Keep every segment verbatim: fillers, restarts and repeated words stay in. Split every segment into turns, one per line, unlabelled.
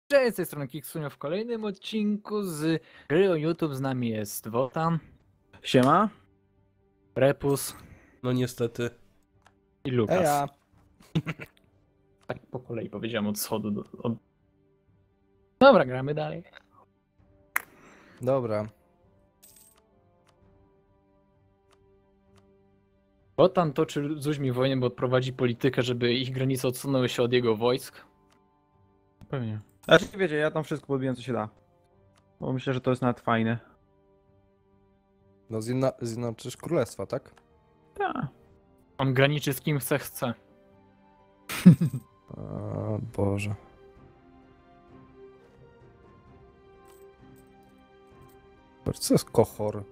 Cześć, z tej strony Kiksunio w kolejnym odcinku z gry o YouTube. Z nami jest Wotan,
Siema.
Repus
No niestety.
i Lukas.
Eja.
Tak po kolei powiedziałem od schodu do... Od... Dobra, gramy dalej.
Dobra.
Wotan toczy z ludźmi wojnę, bo prowadzi politykę, żeby ich granice odsunęły się od jego wojsk.
Pewnie. Znaczy wiecie, ja tam wszystko podbiję co się da. Bo myślę, że to jest nawet fajne.
No zjedna zjednoczysz królestwa, tak?
Tak.
On graniczy z kim chce, chce.
O Boże. Co jest Kohor?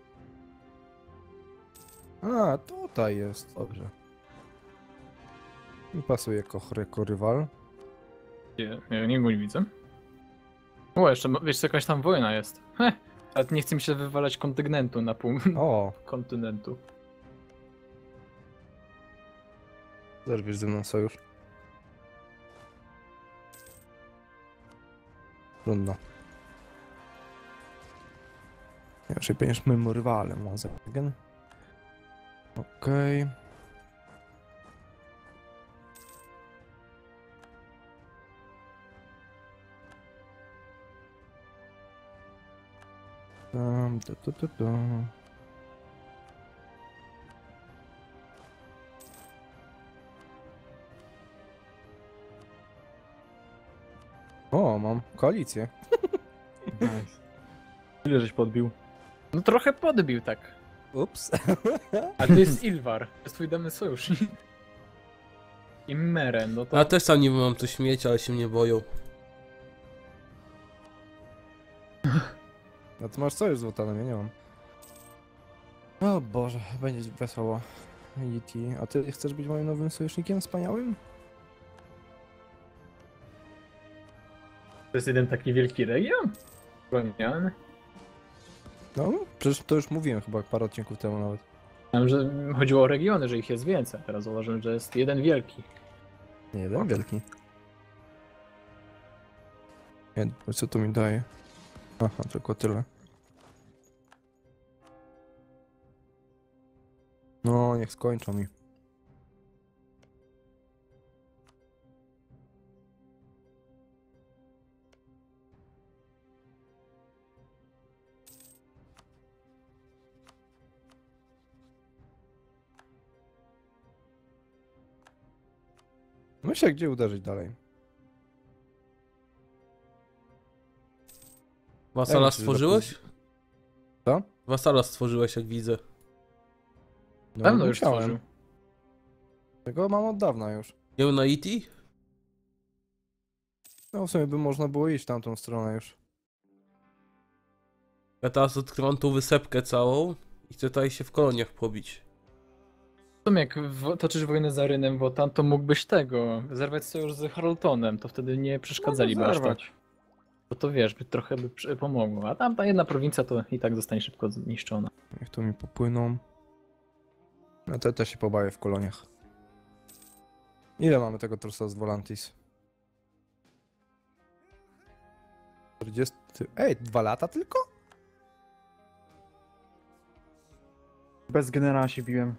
A, tutaj jest, dobrze. Mi pasuje Kohor jako rywal.
Nie, nie, nie go nie widzę. O, jeszcze, wiesz, co, jakaś tam wojna jest. Heh, ale nie chce mi się wywalać kontynentu na pół
O,
kontynentu.
zerwiesz ze mną sojusz. Trudno. Ja raczej będziesz moim rywalem, Mazegen. Okej. Tam, tu, tu, tu, tu. O, mam koalicję.
Ile żeś podbił?
No trochę podbił tak.
Ups.
A to jest Ilvar, to jest twój dawny sojusznik. I Meren, no to...
Ja też sam nie mam coś mieć, ale się mnie boją.
No to masz sojusz z Wotanem, ja nie mam. O Boże, będzie wesoło. E T. A ty chcesz być moim nowym sojusznikiem wspaniałym?
To jest jeden taki wielki region? Kolonialny?
No, przecież to już mówiłem chyba parę odcinków temu nawet.
Wiem, że chodziło o regiony, że ich jest więcej. Teraz zauważyłem, że jest jeden wielki.
Nie jeden wielki. Nie, co to mi daje? Aha, tylko tyle. No, niech skończą mi. Myślę, gdzie uderzyć dalej.
Wasala
myślę, że
stworzyłeś?
Co?
Wasala stworzyłeś, jak widzę.
No,
Dawno już
musiałem.
stworzył.
Tego mam od dawna już.
Ją na E T?
No, w sumie by można było iść w tamtą stronę już.
Ja teraz odkrywam tą wysepkę całą i chcę tutaj się w koloniach pobić.
W sumie jak w- toczysz wojnę z Arynem Wotan, to mógłbyś tego, zerwać sojusz z Haroltonem, to wtedy nie przeszkadzaliby aż tak. Bo to wiesz, by trochę by przy- pomogło. A tam ta jedna prowincja to i tak zostanie szybko zniszczona.
Niech tu mi popłyną. No to też się pobawię w koloniach. Ile mamy tego trusa z Volantis? czterdzieści... Ej, dwa lata tylko?
Bez generała się biłem.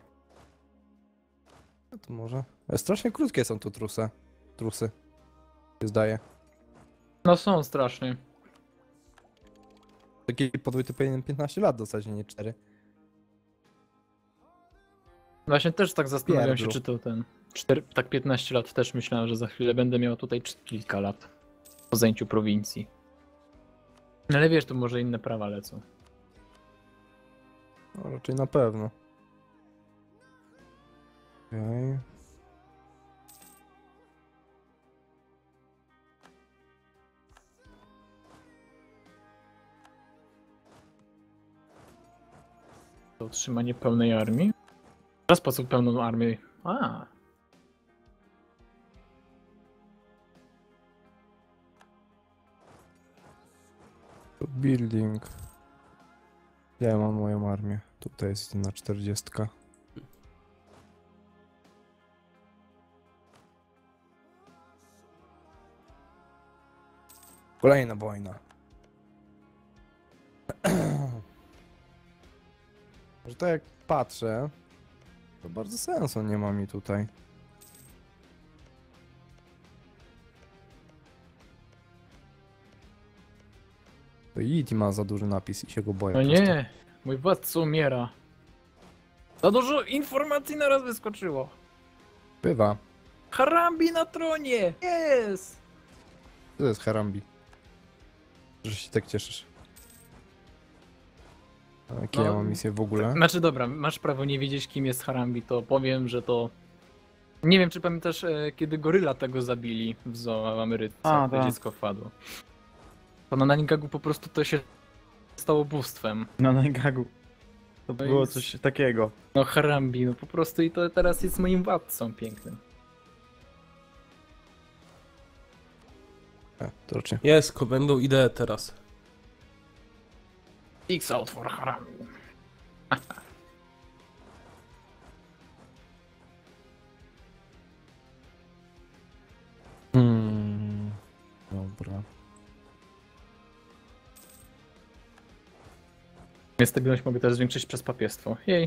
No to może. E, Strasznie krótkie są tu trusy. Trusy. Się zdaje.
No są strasznie.
Taki podwójny powinien piętnaście lat dostać, nie cztery.
Właśnie też tak zastanawiam się,
Pierdlu.
czy to ten... cztery, tak piętnaście lat też myślałem, że za chwilę będę miał tutaj cz- kilka lat. Po zajęciu prowincji. No ale wiesz, tu może inne prawa lecą.
No raczej na pewno. Okej.
To utrzymanie pełnej armii? Teraz po co pełną armię? A,
To building. Ja mam moją armię. Tutaj jest na czterdziestka. Kolejna wojna. Że tak jak patrzę, to bardzo sensu nie ma mi tutaj. To Yeti ma za duży napis i się go boję.
No
przez to.
nie, mój władca umiera. Za dużo informacji naraz wyskoczyło.
Bywa.
Harambi na tronie! Jest!
To jest Harambi. Że się tak cieszysz. A jakie
No,
ja mam misję w ogóle?
Znaczy dobra, masz prawo nie wiedzieć kim jest Harambi, to powiem, że to... Nie wiem czy pamiętasz e, kiedy goryla tego zabili w zoo w Ameryce,
A,
jak to
tak.
dziecko wpadło. To na Nanigagu po prostu to się stało bóstwem.
Na Nanigagu. To
No
było
i-
coś takiego.
No Harambi, no po prostu i to teraz jest moim władcą pięknym.
E, to raczej.
Jest, będą ideę teraz.
X out for Harambi.
Hmm. Dobra.
Stabilność mogę teraz zwiększyć przez papiestwo. Jej.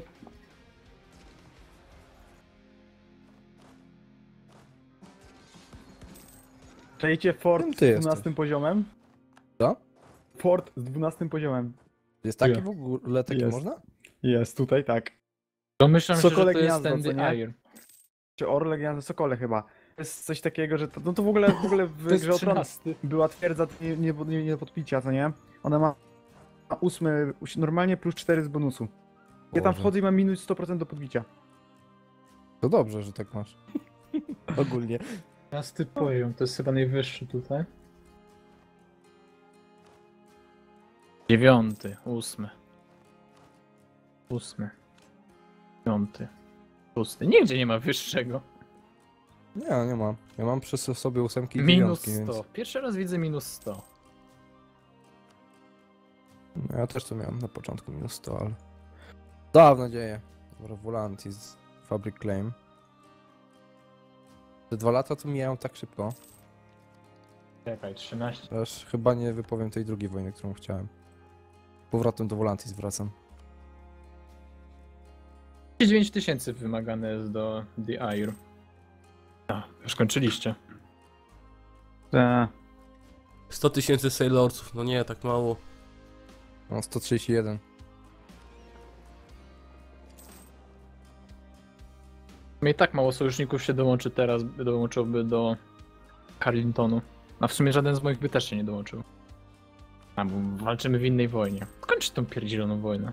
Przejdziecie fort
Kim
z
ty
dwunastym
jesteś?
poziomem?
Co?
Fort z dwunastym poziomem.
Jest taki
Ja.
w ogóle, taki
Jest.
można?
Jest, tutaj tak.
Domyślam się, że
Sokole
to jest
gniazdo,
ten
co
The
nie?
Iron.
Czy Orle, Gniazdo, Sokole chyba. To jest coś takiego, że to, no to w ogóle, w ogóle w
To jest
grze o Tron
trzynasty.
była twierdza nie, nie, nie, nie podpicia, co nie? Ona ma ma ósmy, normalnie plus cztery z bonusu. Ja tam
Boże.
wchodzę i mam minus sto procent do podbicia.
To dobrze, że tak masz. Ogólnie.
trzynasty poziom, to jest chyba najwyższy tutaj. Dziewiąty, ósmy. Ósmy. Piąty. Szósty. Nigdzie nie ma wyższego.
Nie, nie mam. Ja mam przy sobie ósemki i
Minus
dziewiątki,
sto. Pierwszy raz widzę minus sto.
Więc... Ja też to miałem na początku minus sto, ale... Dawno dzieje. Dobra, Volantis, Fabric Claim. Te dwa lata to mijają tak szybko.
Czekaj, trzynaście.
Aż chyba nie wypowiem tej drugiej wojny, którą chciałem. Powrotem do Volantis wracam.
dziewięć tysięcy wymagane jest do The Iron. A, już kończyliście.
Ta.
sto tysięcy Sailorców, no nie, tak mało.
Mam sto trzydzieści jeden.
No i tak mało sojuszników się dołączy teraz, dołączyłby do Carlingtonu. A w sumie żaden z moich by też się nie dołączył. A, bo walczymy w innej wojnie. Skończ tą pierdzieloną wojnę.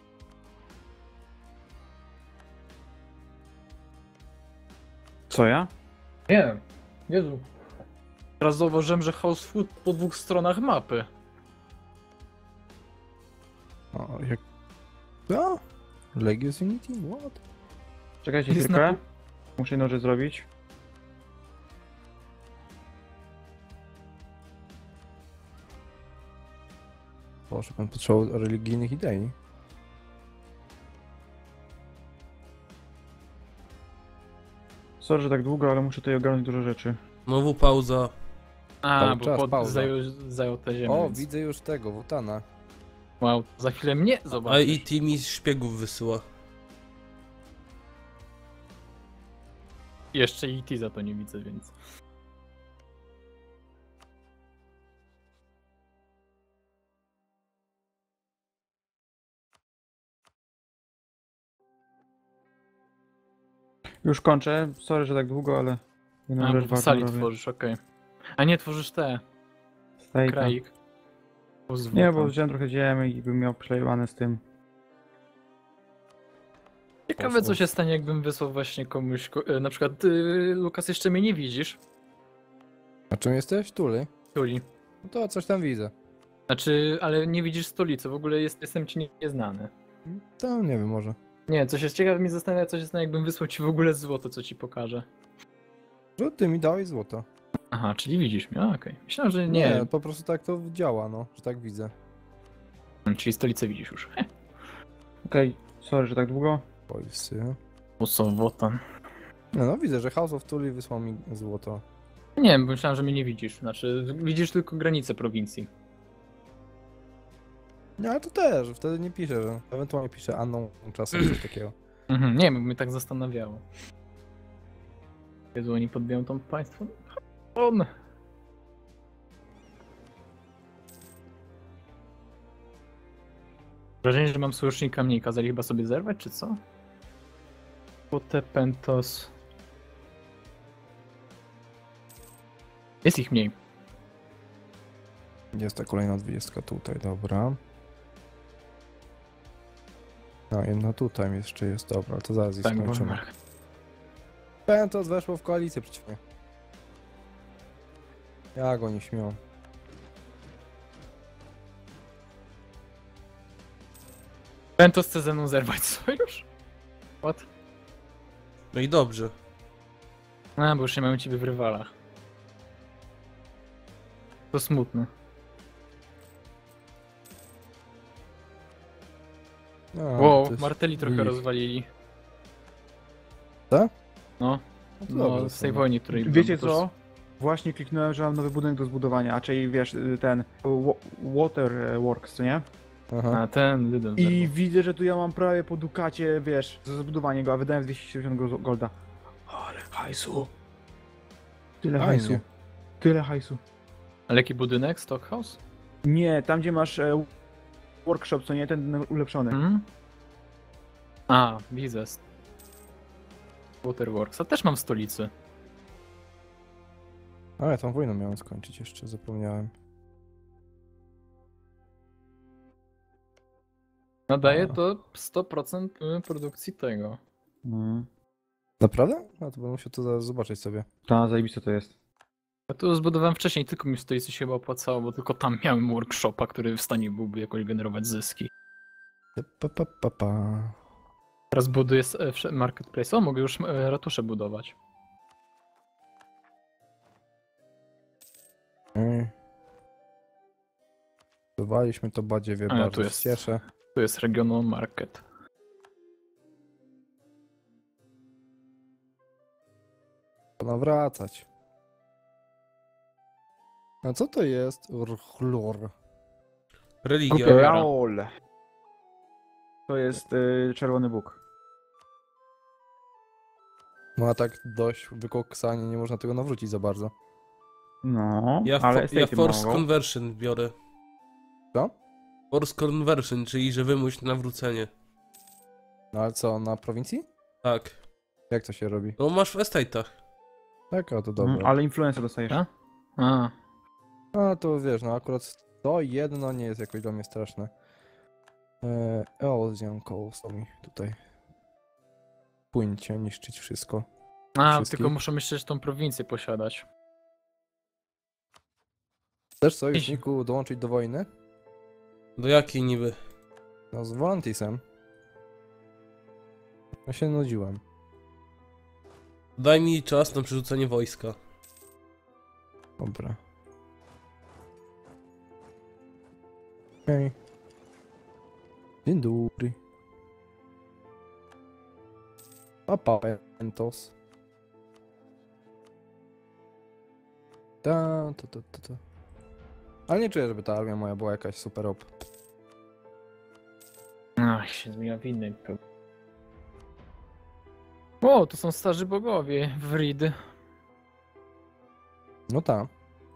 Co ja?
Nie, Jezu. Teraz zauważyłem, że House Food po dwóch stronach mapy.
O, jak... Co? Legius Unity? What?
Czekajcie
Jest
chwilkę.
na-
Muszę jedną rzecz zrobić.
Boże, pan potrzebował religijnych idei.
Sorry, że tak długo, ale muszę tutaj ogarnąć dużo rzeczy.
Znowu pauza.
A,
Cały
bo
czas
pod,
pauza.
zajął, zajął tę ziemię.
O,
więc...
widzę już tego, Wutana.
Wow, za chwilę mnie
A
zobaczysz.
i T mi szpiegów wysyła.
Jeszcze E T za to nie widzę, więc...
Już kończę. Sorry, że tak długo, ale... jedną
A,
rzecz
bo w
ważną
sali
robię.
tworzysz, okej. A nie, tworzysz te,
Stejka.
kraik. Pozwól
Nie,
tam.
bo wziąłem trochę ziemi i bym miał przelewane z tym.
Ciekawe co się stanie, jakbym wysłał właśnie komuś, ko- e, na przykład ty, Lukas, jeszcze mnie nie widzisz,
A czym jesteś? Tuli?
Tuli.
No to coś tam widzę.
Znaczy, ale nie widzisz stolicy, w ogóle jest, jestem ci nie- nieznany.
To nie wiem, może.
Nie, co się ciekawe mnie zastanawia, co się stanie, jakbym wysłał ci w ogóle złoto, co ci pokażę.
Że ty mi dałeś złoto.
Aha, czyli widzisz mnie, a, okej. Myślałem, że nie,
Nie, po prostu tak to działa, no, że tak widzę.
czyli stolicę widzisz już. Heh.
Okej, sorry, że tak długo.
Polscy.
Usowotan.
No, no widzę, że House of Tuli wysłał mi złoto.
Nie wiem, myślałem, że mnie nie widzisz. Znaczy, widzisz tylko granice prowincji.
No ale to też, wtedy nie piszę, że ewentualnie piszę Anną czasem coś takiego.
Mhm, nie wiem, mnie tak zastanawiało. Jezu, oni podbiją tą państwo? On! Wrażenie, że mam sojusznika mniej. Kazali chyba sobie zerwać, czy co? Pote Pentos. Jest ich mniej.
Jest ta kolejna dwudziestka tutaj, dobra. No, jedna tutaj jeszcze jest, dobra, to zaraz ich
Tak,
skończymy.
bo...
Pentos weszło w koalicję przeciw mnie. Jak oni śmią.
Pentos chce ze mną zerwać sojusz? What?
No i dobrze.
A, bo już nie mamy ciebie w rywalach. To smutne.
No,
Wow,
to jest
Marteli trochę
ich.
rozwalili.
Tak?
No,
No to
no
dobrze,
z tej
co?
wojny, której
Wiecie
byłem, to
co? Właśnie kliknąłem, że mam nowy budynek do zbudowania, a czyli wiesz, y, ten wa- Waterworks, co nie?
Aha.
A ten Lydon
I
zerwał.
widzę, że tu ja mam prawie po dukacie, wiesz, za zbudowanie go, a wydałem dwieście siedemdziesiąt go- golda. Ale hajsu. Tyle
Fajnie.
hajsu. Tyle hajsu.
Ale jaki budynek? Stockhouse?
Nie, tam gdzie masz e, workshop, co nie? Ten ulepszony.
Mhm. A, widzę. Waterworks. A też mam w stolicy.
A ja tą wojnę miałem skończyć jeszcze, zapomniałem.
Nadaje
A.
to sto procent produkcji tego.
Mm.
Naprawdę? No to będę musiał to zaraz zobaczyć sobie.
Ta, zajebiste to jest.
Ja to zbudowałem wcześniej, tylko mi w stolicy się chyba opłacało, bo tylko tam miałem workshopa, który w stanie byłby jakoś generować zyski.
Pa, pa, pa, pa.
Teraz buduję s- e, wsze- marketplace. O, mogę już e, ratusze budować.
Mm. Budowaliśmy to badziewie,
A,
bardzo
tu
się
jest.
cieszę.
Tu jest regional market.
Pora wracać. A co to jest? Urchlor.
Religia.
Okej.
Raol. To jest y, czerwony Bóg.
No a tak dość wykoksanie, nie można tego nawrócić za bardzo.
No,
Ja,
ale
fo- ja
estate'y
Force
mogą.
Conversion biorę.
Co?
Force Conversion, czyli że wymuś nawrócenie.
No ale co, na prowincji?
Tak.
Jak to się robi?
No masz w estate'ach.
Tak, a to dobra.
Mhm, ale influencer dostajesz.
A? A,
No to wiesz, no akurat to jedno nie jest jakoś dla mnie straszne. Eee, Eosian Coast mi tutaj. Płyńcie, niszczyć wszystko.
A
Wszystkich?
tylko muszę myśleć, że tą prowincję posiadać.
Chcesz sojuszniku dołączyć do wojny?
Do jakiej niby?
No z Volantisem. Ja się nudziłem.
Daj mi czas na przerzucenie wojska.
Dobra. Hej. Dzień dobry. Papa Pentos. Ta, to, to, to, to. Ale nie czuję, żeby ta armia moja była jakaś super op.
Ach, się zmienia w innej. pe- O, to są starzy bogowie w Reed.
No ta.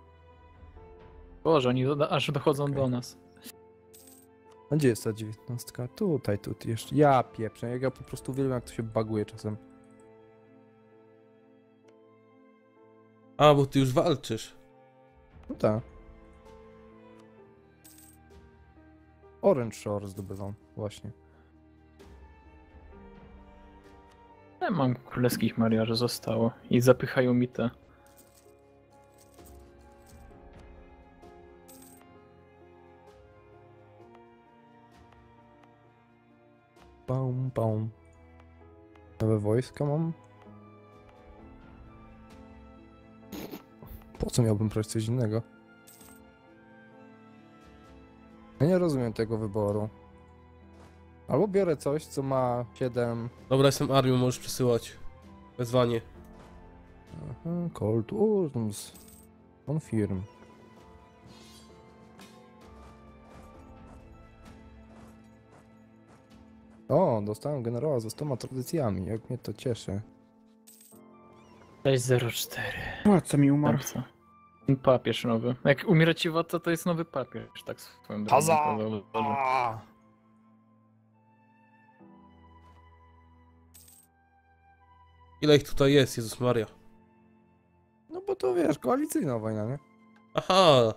Boże, oni do, aż dochodzą
Okej.
do nas.
A gdzie jest ta dziewiętnastka? Tutaj, tu jeszcze. Ja pieprzę, jak ja po prostu uwielbiam, jak to się baguje czasem.
A, bo ty już walczysz.
No ta. Orange Shore zdobywam, właśnie.
Ja mam królewskich mariaży zostało i zapychają mi te.
Pum, pum. Nowe wojska mam? Po co miałbym brać coś innego? Ja nie rozumiem tego wyboru. Albo biorę coś, co ma siedem...
Dobra, jestem armią, możesz przesyłać. Wezwanie.
Aha, Cold Urns. Confirm. O, dostałem generała ze stoma tradycjami, jak mnie to cieszy.
sześć zero cztery.
Władca mi umarł.
Co? Papież nowy. Jak umiera ci władca, to jest nowy papież, tak swoją drogą.
Haza!
to zauważyłem.
Ile ich tutaj jest, Jezus Maria?
No bo to wiesz, koalicyjna wojna, nie?
Aha!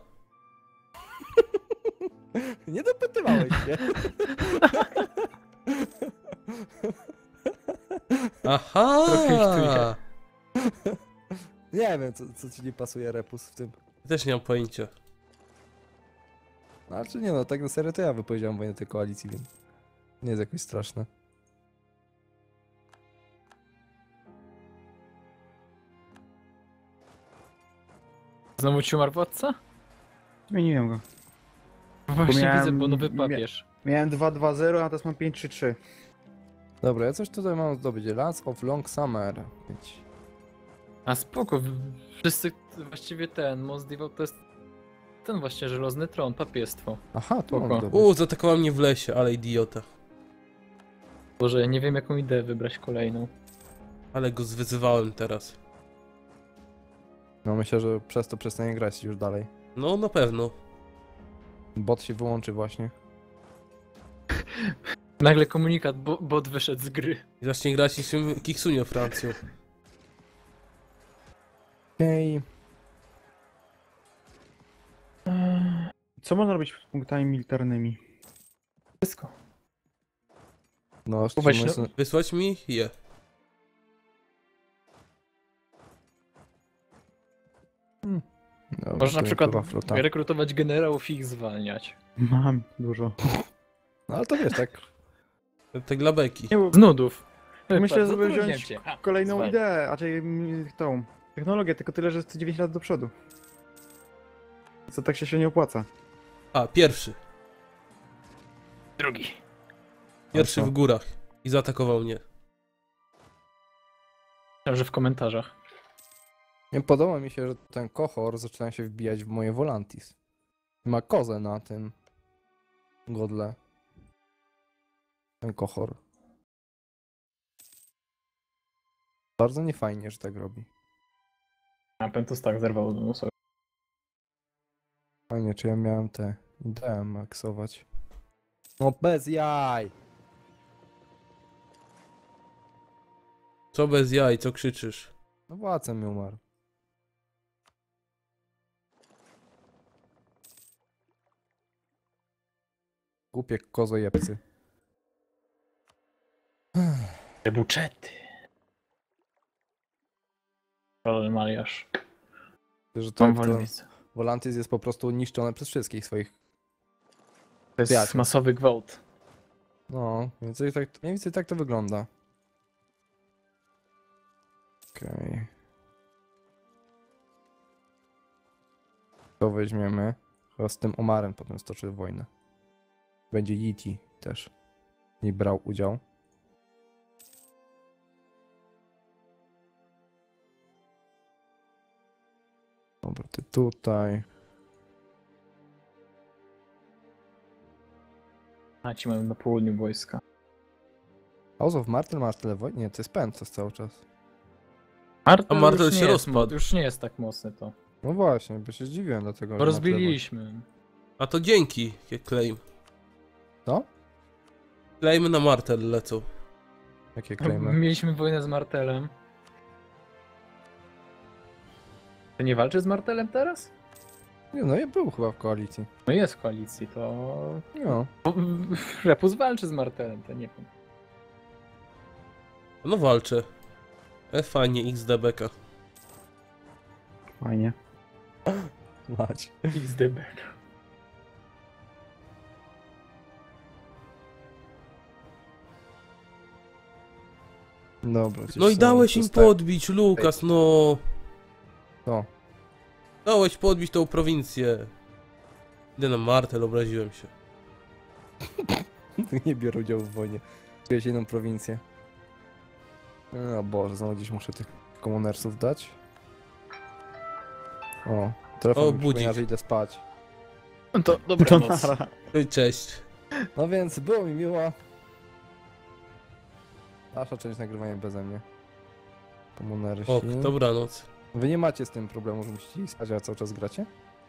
Nie dopytywałeś się.
Aha!
Profituję.
Nie wiem, co, co ci nie pasuje, Repus, w tym.
Też nie mam pojęcia.
Znaczy nie no, tak na serio to ja wypowiedziałem wojnę tej koalicji, więc nie jest jakoś straszne.
Znowu ci umarł władca?
Zmieniłem go.
Właśnie
miałem-
widzę, bo nowy
mia-
papież.
Miałem dwa dwa zero, a teraz mam pięć trzy trzy.
Dobra, ja coś tutaj mam zdobyć. Lance of Long Summer. Pięć.
A spoko, w- wszyscy, właściwie ten, Most Devout to jest ten właśnie żelazny tron, papiestwo.
Aha, tu mam
Spoko.
zdobyć.
U, zaatakował mnie w lesie, ale idiota.
Boże, ja nie wiem jaką ideę wybrać kolejną.
Ale go zwyzywałem teraz.
No myślę, że przez to przestanie grać już dalej.
No, na pewno.
Bot się wyłączy właśnie.
Nagle komunikat, bo, bot wyszedł z gry.
I zacznie grać z tym Kiksunio Francją.
Okej.
Co można robić z punktami militarnymi?
Wszystko.
No,
Weź,
szczerze mówiąc,
Wysłać mi je.
dobra,
Można na
to
przykład
była flota.
rekrutować generałów i ich zwalniać.
Mam dużo.
No ale to wiesz, tak.
Tak dla beki.
Nie, bo
Z nudów.
myślę,
Patrz,
żeby
zatrudniam
wziąć
cię. Ha,
kolejną
zwalniam.
ideę, a czyli mm, tą technologię, tylko tyle, że jest dziewięć lat do przodu. Co tak się, się nie opłaca.
A, pierwszy.
Drugi.
Pierwszy
co?
w górach. I zaatakował mnie.
Myślałem, że w komentarzach.
Nie podoba mi się, że ten kochor zaczyna się wbijać w moje Volantis. Ma kozę na tym godle. Ten kochor. Bardzo niefajnie, że tak robi.
A Pentus tak zerwał no, sobie.
Fajnie, czy ja miałem te ideę maksować. No bez jaj!
Co bez jaj, co krzyczysz?
No władca mi umarł. Głupie kozojebcy.
Te buczety. Ale maliasz.
Że to,
Mam
to
wolnicę.
Volantis jest po prostu niszczone przez wszystkich swoich.
To jest
Wiatr.
masowy gwałt.
No, więc i tak, mniej więcej tak to wygląda. Okej. To weźmiemy. Chyba z tym Omarem potem stoczy wojnę. Będzie Yeti też. Nie brał udział. Dobra, ty tutaj.
A ci mają na południu wojska.
House of Martel masz tyle wojny? Nie, to jest Pentos cały czas.
Martel,
A Martel
już
się
nie jest,
rozpadł.
Już nie jest tak mocny to.
No właśnie, bo się zdziwiłem dlatego.
Bo
że ma tyle
rozbiliśmy.
A to dzięki, jak claim.
Co?
Claimy na Martel lecą.
wojny. Jakie klejmy?
Mieliśmy wojnę z Martelem. To nie walczy z Martelem teraz?
Nie, no i był chyba w koalicji.
No jest w koalicji, to...
No.
Repus walczy z Martelem, to nie wiem.
No walczę. E, fajnie, X D beka.
Fajnie.
Mać.
X D B.
Dobra.
No i dałeś im podbić, Lukas, no.
Co?
Dałeś podbić tą prowincję. Idę na Martel, obraziłem się.
Nie biorę udziału w wojnie. Czuję inną prowincję. O Boże, znowu gdzieś muszę tych komunersów dać. O, telefon
O,
mi
budzik.
przypomina, że idę spać.
To
To
dobranoc.
nara.
Ej, cześć.
No więc było mi miło. Nasza część nagrywania beze mnie. Komunersi.
O, dobranoc.
Wy nie macie z tym problemu, że musicie iść spać, a cały czas gracie?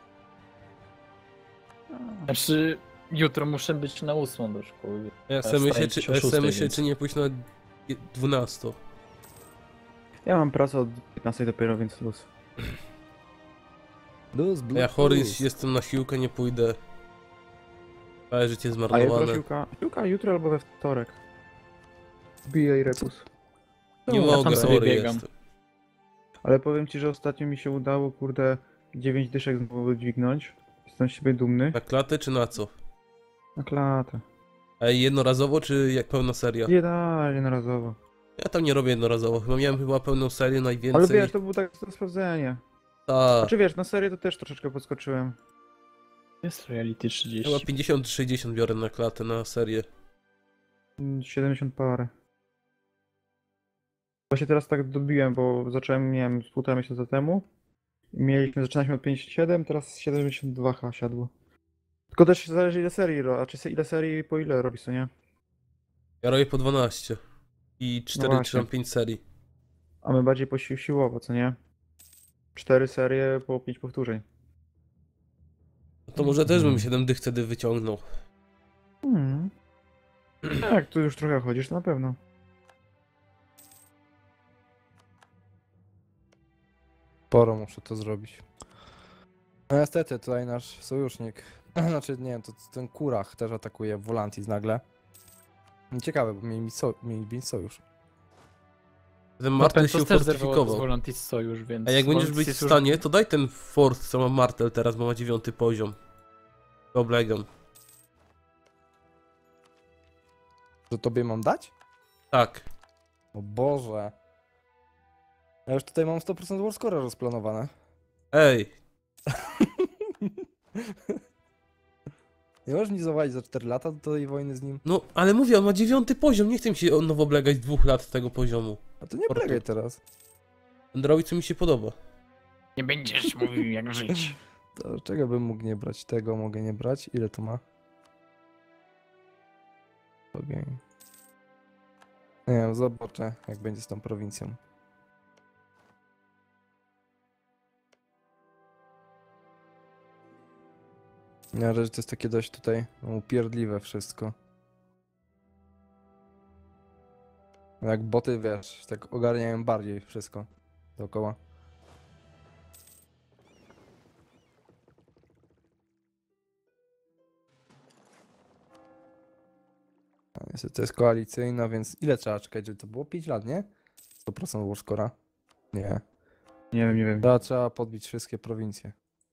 Znaczy, jutro muszę być na ósmą do szkoły.
Ja
Wstaję
sobie myślę,
dziś
czy,
o
ja sobie
szóstej,
myślę,
więc-
czy nie pójść na dwunastą.
Ja mam pracę od piętnastej dopiero, więc luz.
Luz,
A
blues,
ja chory
blues.
jestem na siłkę, nie pójdę. Całe życie
A jutro
zmarnowane.
siłka, siłka jutro albo we wtorek. Bijaj repus.
Nie
Ja tam
mogę,
sobie
chory
biegam.
jestem.
Ale powiem ci, że ostatnio mi się udało, kurde, dziewięć dyszek znowu dźwignąć. Jestem z siebie dumny.
Na klatę czy na co?
Na klatę.
A jednorazowo czy jak pełna seria?
Nie jednorazowo.
Ja tam nie robię jednorazowo, chyba miałem chyba pełną serię najwięcej.
Ale wiesz, to było tak na sprawdzenie.
Ta,
Znaczy wiesz, na serię to też troszeczkę podskoczyłem.
Jest Reality
chyba
trzydzieści.
pięćdziesiąt sześćdziesiąt biorę na klatę, na serię.
Mm, siedemdziesiąt parę. Właśnie teraz tak dobiłem, bo zacząłem, nie wiem, z półtora miesiąca temu. Mieliśmy, zaczynaliśmy od pięćdziesiąt siedem, teraz siedemdziesiąt dwa H siadło. Tylko też zależy ile serii, ro- a czy ile serii po ile robisz, co nie?
Ja robię po dwanaście. I cztery czy
właśnie.
tam pięć serii.
A my bardziej po sił siłowo, co nie? Cztery serie po pięć powtórzeń.
No to może też bym
Mhm.
siedem dych wtedy wyciągnął.
Hmm. Jak tu już trochę chodzisz, to na pewno.
Sporo muszę to zrobić. No niestety, tutaj nasz sojusznik, znaczy nie, to ten Kurach też atakuje Volantis nagle. Ciekawe, bo mieli, so, mieli mieć sojusz.
Ten
No,
Martel się
Pentos też zerwał z
ufortyfikował.
Volantis Sojusz, więc...
A jak będziesz
Volantis
być w
jest już-
stanie, to daj ten fort, co ma Martel teraz, bo ma dziewiąty poziom. To oblegam.
Że tobie mam dać?
Tak.
O Boże. Ja już tutaj mam sto procent warscore'a rozplanowane.
Ej,
Nie możesz mi zawalić za cztery lata do tej wojny z nim?
no ale mówię, on ma dziewiąty poziom, nie chcę mi się on nowo oblegać dwóch lat tego poziomu.
A to nie
Portu.
plegaj teraz.
Będę robić co mi się podoba.
Nie będziesz mówił jak żyć.
To czego bym mógł nie brać? Tego mogę nie brać. Ile to ma? Ogień. Nie wiem, zobaczę jak będzie z tą prowincją. Ja, że to jest takie dość tutaj no, upierdliwe wszystko. Jak boty, wiesz, tak ogarniają bardziej wszystko dookoła. A niestety to jest koalicyjna, więc ile trzeba czekać, żeby to było? pięć lat, nie? sto procent warscore'a? Nie.
Nie wiem, nie wiem.
Da, trzeba podbić wszystkie prowincje.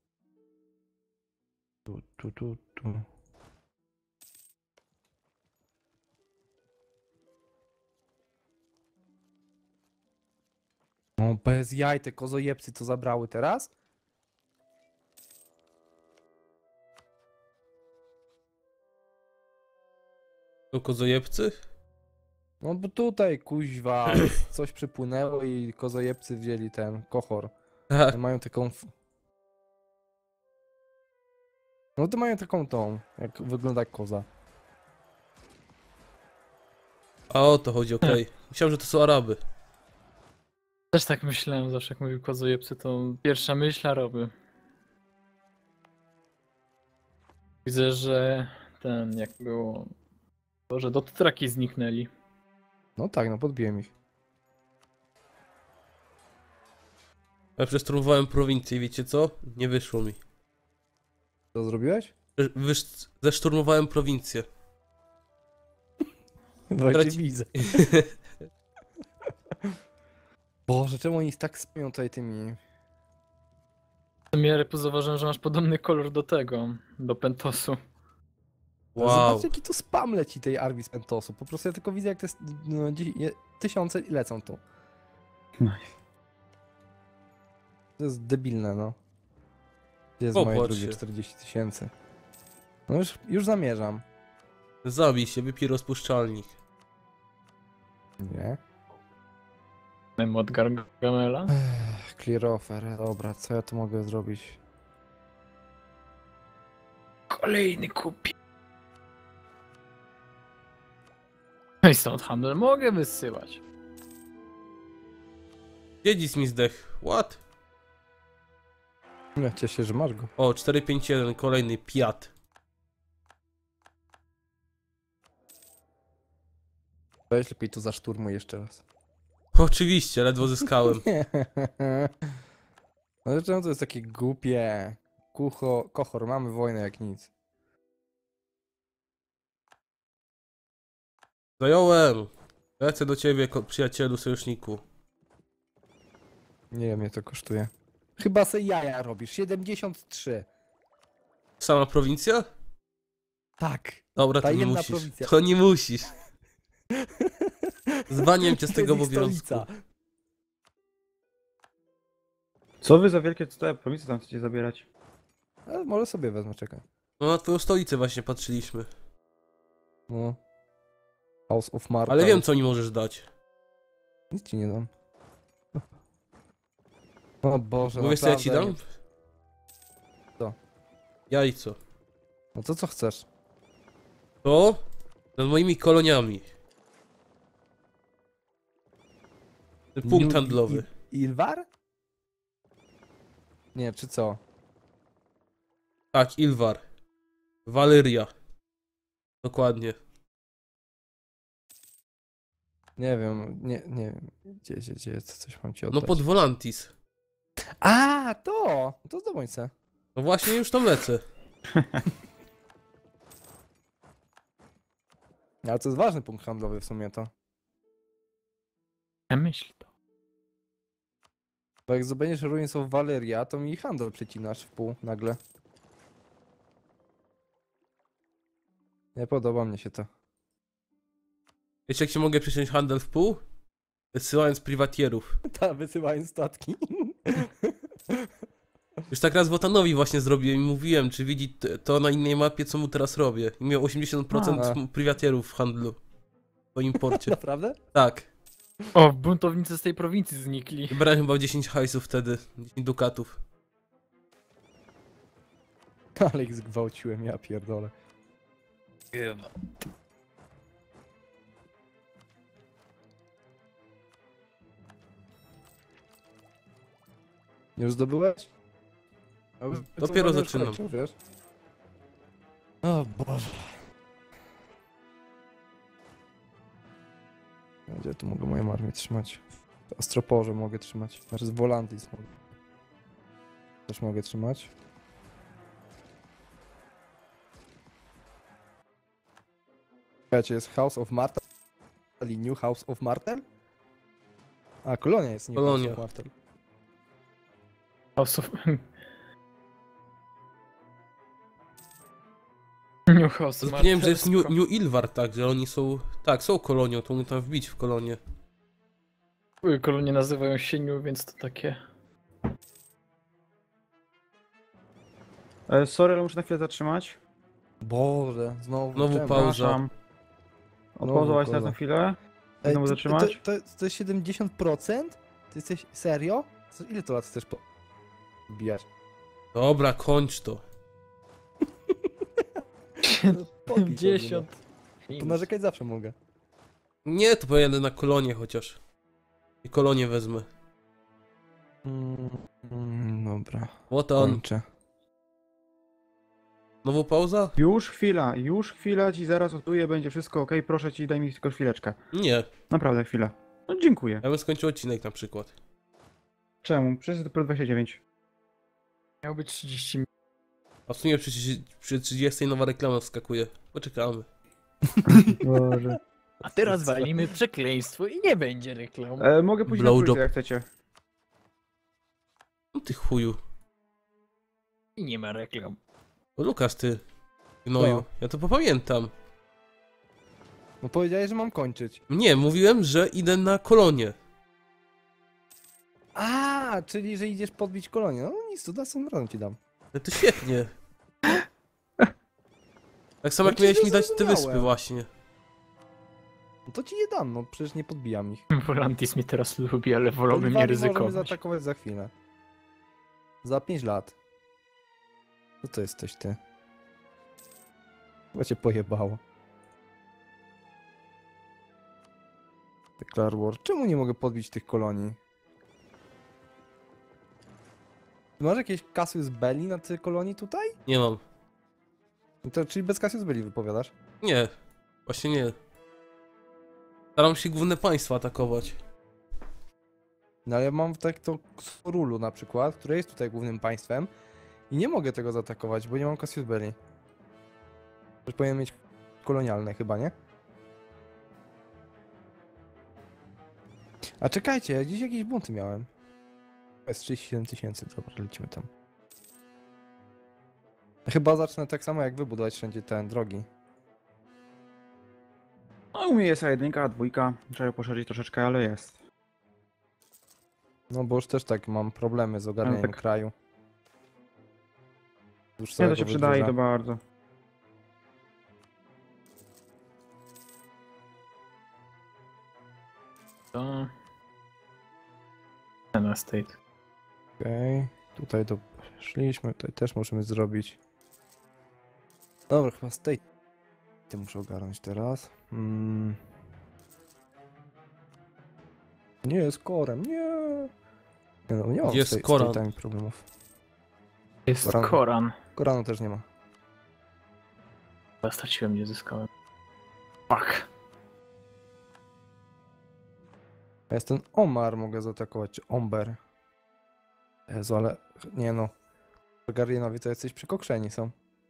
Tu, tu, tu, tu. No bez jaj, te kozojebcy to zabrały teraz?
To kozojebcy?
No bo tutaj kuźwa coś przypłynęło i kozojebcy wzięli ten kochor.
Tak.
Mają taką... f- No to mają taką tą, jak wygląda jak koza.
A o to chodzi, okej. Myślałem, że to są Araby.
Też tak myślałem zawsze, jak mówił kozojebcy, to pierwsza myśl Araby. Widzę, że ten, jak było... To, że do traki zniknęli.
No tak, no podbiłem ich.
Ja przesturmowałem prowincję, wiecie co? Nie wyszło mi.
Co zrobiłeś?
Wysz... Zeszturmowałem prowincję.
Właśnie
Traci-
widzę. Boże, czemu oni tak spią tutaj tymi...
W sumie Repu zauważyłem, że masz podobny kolor do tego, do Pentosu.
Wow.
Zobaczcie jaki to spam leci tej armii z Pentosu. Po prostu ja tylko widzę jak te s- no, dzi- je- tysiące lecą tu.
Nice.
To jest debilne, no. Gdzie jest
Popatrz
moje drugie
się.
czterdzieści tysięcy? No już, już zamierzam.
Zabij się, wypij rozpuszczalnik.
Nie.
Memo od Gargamela.
Ech, Clear offer, dobra, co ja tu mogę zrobić?
Kolejny kupi. No i stąd handel mogę wysyłać.
Dziedzic mi zdech. What?
Ja cieszę się, że masz go.
O, cztery pięć jeden, kolejny piat.
Weź lepiej to zaszturmuj jeszcze raz.
Oczywiście, ledwo zyskałem.
No czemu to jest takie głupie? Kucho, kochor, mamy wojnę jak nic.
Zająłem. Lecę do ciebie, ko- przyjacielu, sojuszniku.
Nie wiem, ile to kosztuje. Chyba se jaja robisz, siedemdziesiąt trzy.
Sama prowincja?
Tak.
Dobra,
Ta
to nie
jedna
musisz.
prowincja.
To nie musisz. Zwalniam cię z
To
tego
jest ich
obowiązku.
stolica.
Co wy za wielkie te prowincje tam chcecie zabierać?
Ale może sobie wezmę, czekaj.
No na twoją stolicę właśnie patrzyliśmy.
No. House of Marta.
Ale wiem, co mi możesz dać.
Nic ci nie dam. O Boże,
Mówisz, co ja ci dam?
naprawdę Co?
Jajco.
No to co chcesz?
To? Nad moimi koloniami. Ten punkt
New-
handlowy.
I- Ilwar? Nie, czy co?
Tak, Ilwar. Walyria. Dokładnie.
Nie wiem, nie, nie wiem. Gdzie, gdzie, gdzie, co- coś mam ci
No
oddać.
pod Volantis.
A, to! To zdobądź se.
No właśnie już tam lecę.
Ale to jest ważny punkt handlowy w sumie to.
Ja myśl to.
Bo jak zdobędziesz Ruins of Valeria, to mi handel przecinasz w pół nagle. Nie podoba mnie się to.
Wiecie, jak się mogę przyciąć handel w pół? Wysyłając prywatierów.
Ta, wysyłając statki.
Już tak raz Wotanowi właśnie zrobiłem i mówiłem, czy widzi t- to na innej mapie, co mu teraz robię. I miał osiemdziesiąt procent
A.
prywatierów w handlu. Po imporcie.
Naprawdę?
Tak.
O, buntownicy z tej prowincji znikli.
Wybrałem chyba dziesięć hajsów wtedy. dziesięć dukatów.
Ale ich zgwałciłem, ja pierdolę. Już zdobyłeś? A już-
Dopiero
to już
zaczynam.
kończę, wiesz? O Boże. Gdzie tu mogę moją armię trzymać? W Astroporze mogę trzymać. Znaczy z Volantis mogę. Też mogę trzymać. Słuchajcie, jest House of Martel i New House of Martel? A, kolonia jest New
Kolonia.
House of Martel.
House of... New House.
Zapomniałem, że jest New,
Martelsko.
New Ilvar, tak, że oni są... Tak, są kolonią, to mogę tam wbić w kolonię.
Kolonie nazywają się New, więc to takie...
E, sorry, ale muszę na chwilę zatrzymać.
Boże, znowu.
Znowu
czemu?
pauza.
Przepraszam.
Znowu
Odpauzować nas
koza.
na chwilę.
Ej,
Znowu
to,
zatrzymać?
to, to, to jest siedemdziesiąt procent? Ty jesteś serio? Co, ile to lat chcesz po... bijać?
Dobra, kończ to.
pięćdziesiąt.
To narzekać zawsze mogę.
Nie, to pojadę na kolonię chociaż. I kolonię wezmę.
Mm, mm, dobra,
Wotan.
kończę.
Znowu pauza?
Już chwila, już chwila, ci zaraz odtuję, będzie wszystko ok. Proszę ci, daj mi tylko chwileczkę.
Nie.
Naprawdę chwilę. No dziękuję.
Ja bym skończył odcinek na przykład.
Czemu? Przecież dopiero dwadzieścia dziewięć.
Miał być trzydzieści minut.
A w sumie przy, przy trzydziestej nowa reklama wskakuje. Poczekamy.
Boże.
A teraz walimy przekleństwo i nie będzie reklam.
E, mogę pójść na
Blowjob.
trójkę, jak chcecie.
No ty chuju.
I nie ma reklam.
O, Lukas, ty. Gnoju.
Co?
Ja to popamiętam.
No powiedziałeś, że mam kończyć.
Nie, mówiłem, że idę na kolonię.
A, czyli że idziesz podbić kolonię. No nic, to następnym razem ci dam.
No to świetnie. Tak samo
No
jak
ci
miałeś mi dać te
zrozumiałem.
wyspy właśnie.
No to ci nie dam, no przecież nie podbijam ich.
Volantis mnie teraz lubi, ale wolałbym nie
Oliwami
ryzykować.
możemy zaatakować za chwilę. Za pięć lat. Co to jesteś ty? Chyba cię pojebało. Declare War. Czemu nie mogę podbić tych kolonii? Ty masz jakieś Cassius Belli na tej kolonii tutaj?
Nie mam.
No to, czyli bez Cassius Belli wypowiadasz?
Nie. Właśnie nie. Staram się główne państwa atakować.
No ale mam tak to Sorulu na przykład, które jest tutaj głównym państwem i nie mogę tego zaatakować, bo nie mam Cassius Belli. Też powinien mieć kolonialne chyba, nie? A czekajcie, ja dziś jakieś bunty miałem. Jest trzydzieści siedem tysięcy, dobra, lecimy tam. Chyba zacznę tak samo jak wybudować wszędzie te drogi.
No u mnie jest A jeden, A dwa, trzeba poszerzyć troszeczkę, ale jest.
No bo już też tak mam problemy z ogarnianiem
tak-
kraju. Już
Nie, to
całego
się przydaje
wybrzeża.
to bardzo.
To... Ten estate.
Okej, tutaj to szliśmy, tutaj też możemy zrobić. Dobra, chyba state. Ty muszę ogarnąć teraz. Mm. Nie, z korem, nie. Nie, no, nie mam
Jest
z tej-
Koran.
z state'ami problemów.
Jest
Koran.
Koran.
Koranu też nie ma.
Ja straciłem, nie zyskałem. Fuck.
A jest ten Omar, mogę zaatakować, czy Omber. Jezu, ale nie no. Targaryenowie to jacyś przykokszeni są.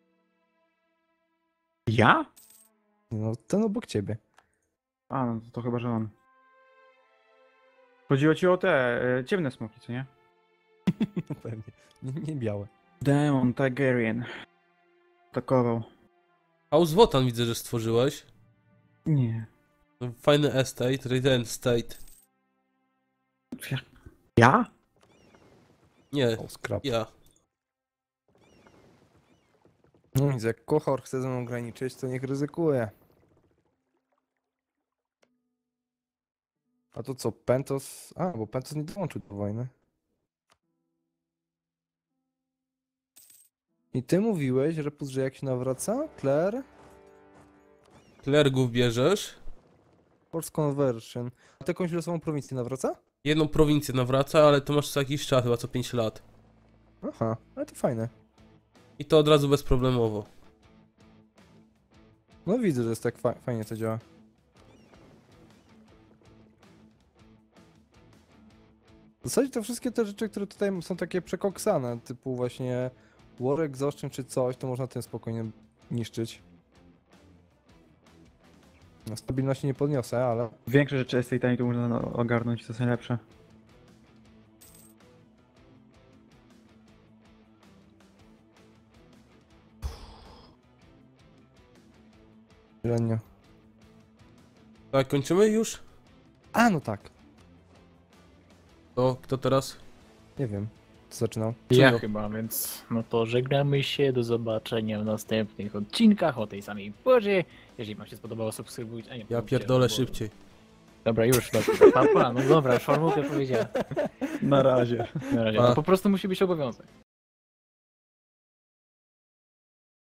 Ja?
No, ten obok ciebie.
A, no to, to chyba, że on. Chodziło ci o te e, ciemne smoki, co nie?
No pewnie. Nie, nie białe.
Demon Targaryen. Atakował.
House Wotan widzę, że stworzyłeś.
Nie.
Fajny estate, Radiant State.
Ja?
Nie,
O, scrap.
ja.
No więc jak Kohor chce ze mną graniczyć, to niech ryzykuje. A to co, Pentos... A, bo Pentos nie dołączył do wojny. I ty mówiłeś, że że jak się nawraca? Claire?
Klergów bierzesz.
Force Conversion. A ty jakąś losową prowincję nawraca?
Jedną prowincję nawraca, ale to masz co jakiś czas, chyba co pięć lat.
Aha, ale to fajne.
I to od razu bezproblemowo.
No widzę, że jest tak fa fajnie to działa. W zasadzie to wszystkie te rzeczy, które tutaj są takie przekoksane, typu właśnie War Exhaustion czy coś, to można tym spokojnie niszczyć. No, stabilności nie podniosę, ale...
Większe rzeczy estate'ami tu można no, ogarnąć, to jest najlepsze.
Średnio.
Tak, kończymy już?
A, no tak.
To kto teraz?
Nie wiem, co zaczynał.
Ja
no?
chyba, więc no to żegnamy się, do zobaczenia w następnych odcinkach o tej samej porze. Jeżeli wam się spodobało, subskrybujcie. A nie,
Ja
mówcie,
pierdolę
bo-
szybciej.
Dobra, już, dobra, pa, pa, no dobra, już formułkę powiedziałem.
Na razie.
Na razie,
Pa.
to po prostu musi być obowiązek.